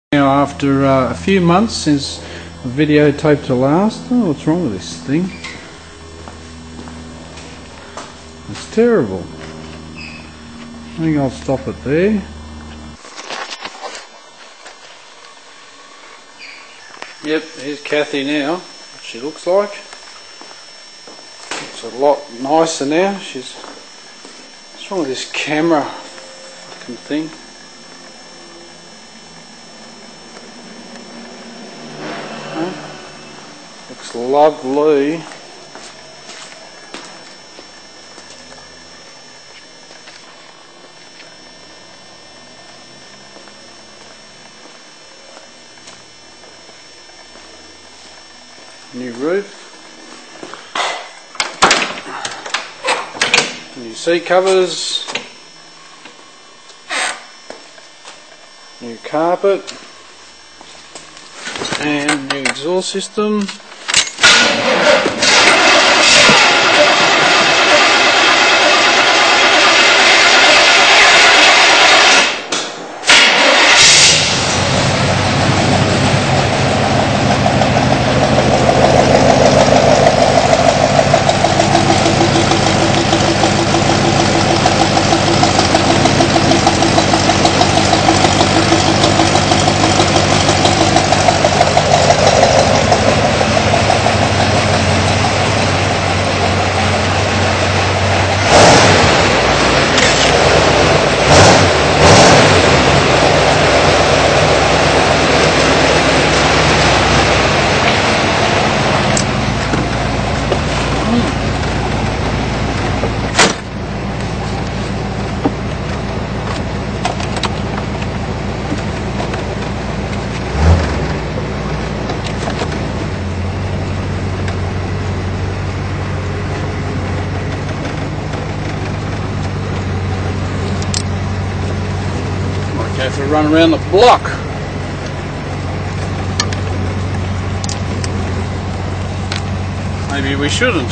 Now after a few months since I videotaped the last. Oh, what's wrong with this thing? It's terrible. I think I'll stop it there. Yep, here's Cathy now, what she looks like. It's a lot nicer now. What's wrong with this camera fucking thing? Looks lovely. New roof. New seat covers. New carpet. And new exhaust system. Go for a run around the block. Maybe we shouldn't.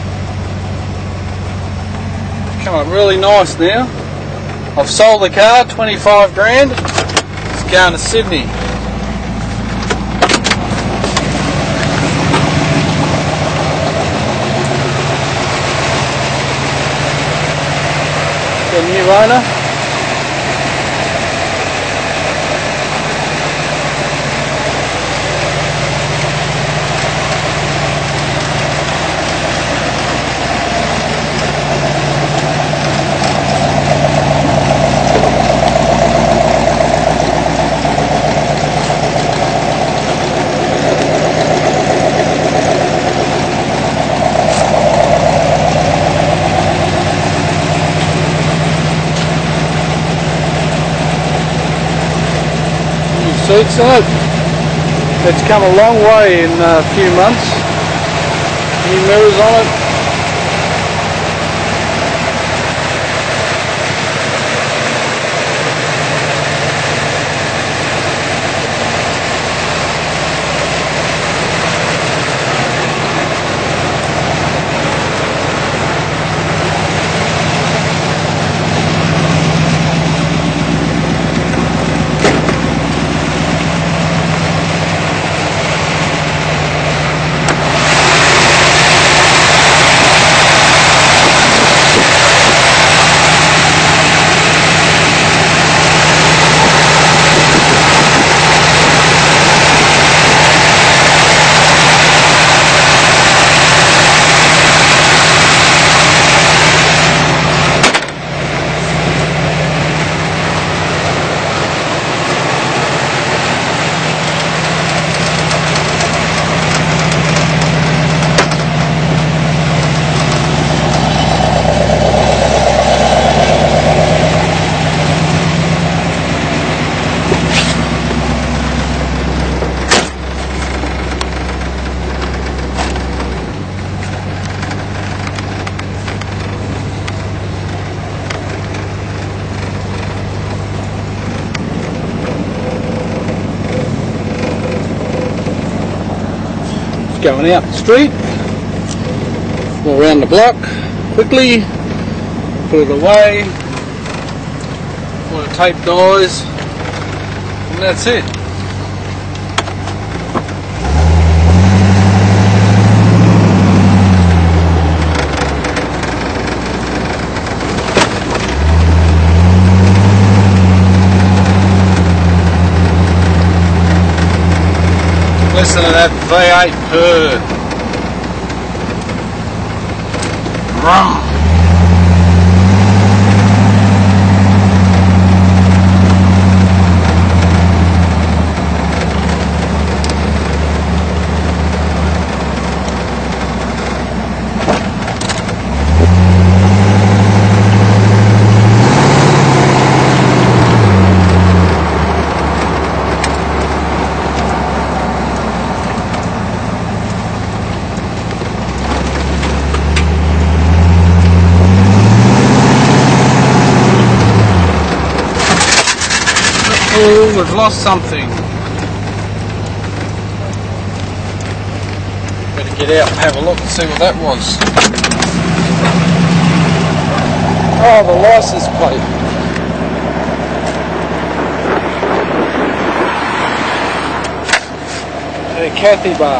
Come up really nice now. I've sold the car, 25 grand. It's going to Sydney. Got a new owner. Seats on it. It's come a long way in a few months. New mirrors on it. Going out the street, go around the block quickly, put it away, put a tape dies, and that's it. listen to that V8 purr. Rum. Oh, we've lost something. Better get out and have a look and see what that was. Oh, the license plate. A Cathy bar.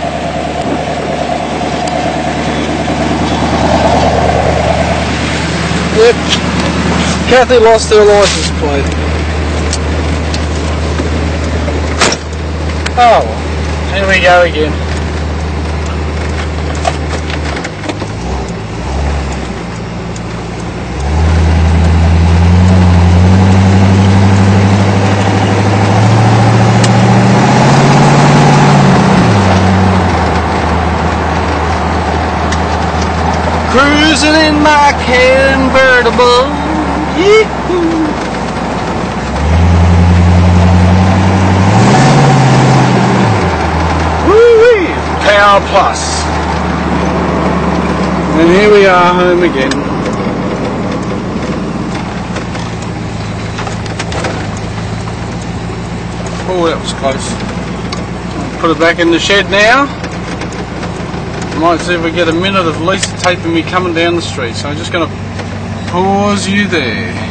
Yep. Cathy lost her license plate. Oh, here we go again. Cruising in my convertible. Yee-hoo. Power Plus. And here we are home again. Oh, that was close. Put it back in the shed now. Might see if we get a minute of Lisa taping me coming down the street. So I'm just going to pause you there.